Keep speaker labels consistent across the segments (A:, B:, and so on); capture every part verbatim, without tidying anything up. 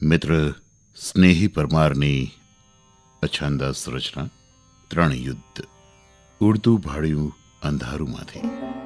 A: મિત્ર સ્નેહી પરમારની અછંદાસ રચના ત્રણ યુદ્ધ. ઉડતું ભાળ્યું અંધારુમાંથી.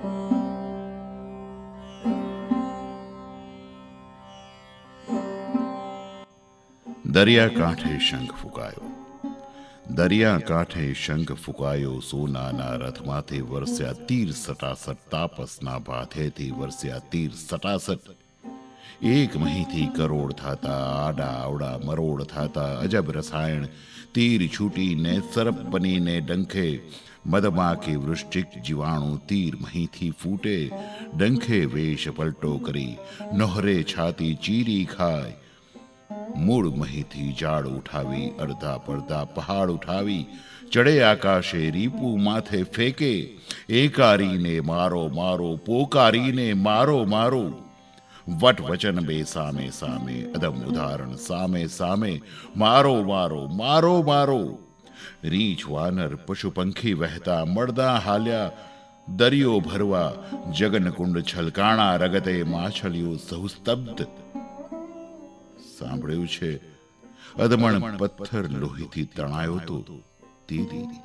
A: દરિયા કાંઠે શંખ ફૂંકાયો, દરિયા કાંઠે શંખ ફૂંકાયો. સોનાના રથમાંથી વરસ્યા તીર સટાસટ, તાપસના ભાથેથી વરસ્યા તીર સટાસટ. એક મહીથી કરોડ થાતા, આડા આવડા મરોડ થાતા. અજબ રસાયણ તીર છૂટીને સરપ બનીને ડંખે. મદમાં કે વૃશ્ચિક જીવાણું તીર મહીથી ફૂટે. ડંખે વેશ પલટો કરી નોહરે છાતી ચીરી ખાય. મૂળ મહીથી જાળ ઉઠાવી, અડધા પડધા પહાડ ઉઠાવી. ચડે આકાશે રીપું માથે ફેંકે. એકારીને મારો મારો, પોકારીને મારો મારો. વટ વચન બે સામે સામે, અદમ ઉદાહરણ સામે સામે. મારો મારો મારો મારો. રીંછ વાનર પશુ પંખી વહેતા મળદા હાલ્યા દરિયો ભરવા. જગનકુંડ છલકાણા, રગતે માછલીઓ સહુ સ્તબ્ધ. સાંભળ્યું છે અધમણ પથ્થર લોહીથી તણાયો તો તે દીદી.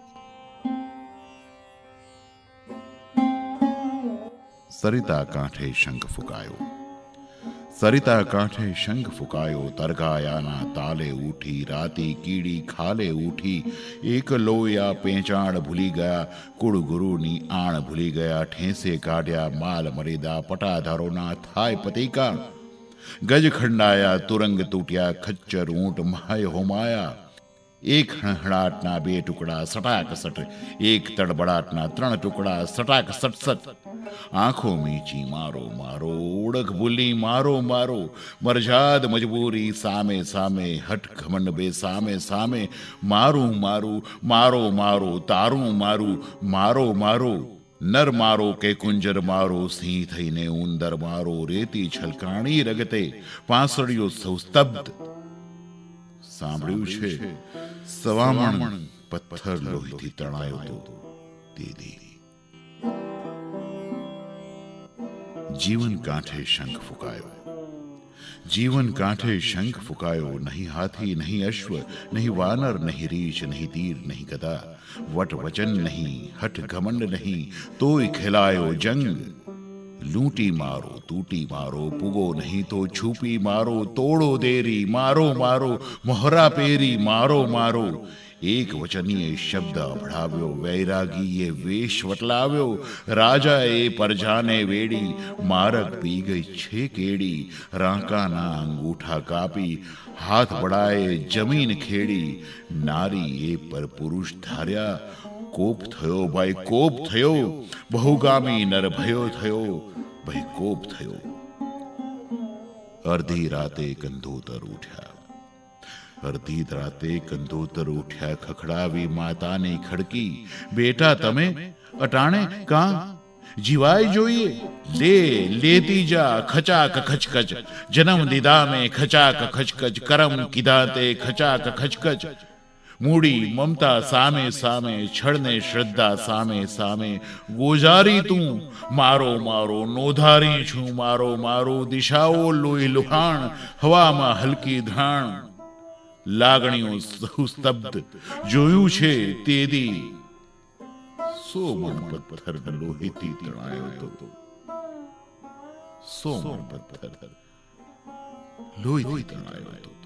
A: સરિતા કાંઠે શંખ ફૂંકાયો, સરિતા કાંઠે શંખ ફૂંકાયો. તરગાયાના તાલે ઉઠી, રાતી કીડી ખાલે ઉઠી. એક લોયા પેંચાણ ભૂલી ગયા, કુળ ગુરુની આણ ભૂલી ગયા. ઠેંસે કાઢ્યા માલ મર્યાદા, પટાધારોના થાય પતિકા. ગજ ખંડાયા, તુરંગ તૂટ્યા, ખચ્ચર ઊંટ માય હોમાયા. એક હણહણાટના બે ટુકડા સટાક સટ, એક તડબડાટના ત્રણ ટુકડા સટાક સટ સટ. આંખો મીચી મારો મારો, ઓળખ ભૂલી મારો મારો. મરજાદ મજબૂરી સામે સામે, હઠ ઘમંડ બે સામે સામે. મારું મારું મારો મારો, તારું મારું મારો મારો. નર મારો કે કુંજર મારો, સિંહ થઈને ઉંદર મારો. રેતી છલકાણી રગતે, પાંસળીઓ સૌ સ્તબ્ધ. સાંભળ્યું છે સવામણ પથ્થર લોહીથી તણાયો તો દીદી. જીવન કાંઠે શંખ ફૂંકાયો, જીવન કાંઠે શંખ ફૂંકાયો. નહીં હાથી નહીં અશ્વ, નહીં વાનર નહીં રીછ, નહીં તીર નહીં ગદા. વટ વચન નહીં, હઠ ઘમંડ નહીં, તોય ખેલાયો જંગ. લૂંટી મારો તૂટી મારો, પૂગો નહીં તો છૂપી મારો. તોડો દેરી મારો મારો, મોહરા પેરી મારો મારો. એક વચનીએ શબ્દ અભડાવ્યો, વૈરાગીએ વેશ વટલાવ્યો. રાજાએ પરજાને વેડી, મારક પી ગઈ છે કેડી. રાંકાના અંગૂઠા કાપી, હાથ બળાએ જમીન ખેડી. નારી એ પર પુરુષ ધાર્યા, કોપ થયો ભાઈ કોપ થયો. બહુગામી નર ભયો થયો, ભાઈ કોપ થયો. અડધી રાતે કંધોતર ઉઠ્યા, અડધી રાતે કંધોતર ઉઠ્યા. ખખડાવી માતાની ખડકી, બેટા તમે અટાણે કાં જીવાય જોઈએ. લે લેતી જા ખચાક ખચકચ. જન્મ દીધા મેં ખચાક ખચકચ, કરમ કીધા તે ખચાક ખચકચ. મૂડી મમતા સામે સામે, છળને શ્રદ્ધા સામે સામે. ગોજારી તું મારો મારો, નોધારી છું મારો મારો. દિશાઓ લોહી લુહાણ, હવામાં હલકી ધ્રાણ. લાગણીઓ સહુ સ્તબ્ધ, જોયું છે તેદી. સો મણ પથ્થર લોહીથી તણાયો તો, સો મણ પથ્થર લોહીથી તણાયો તો.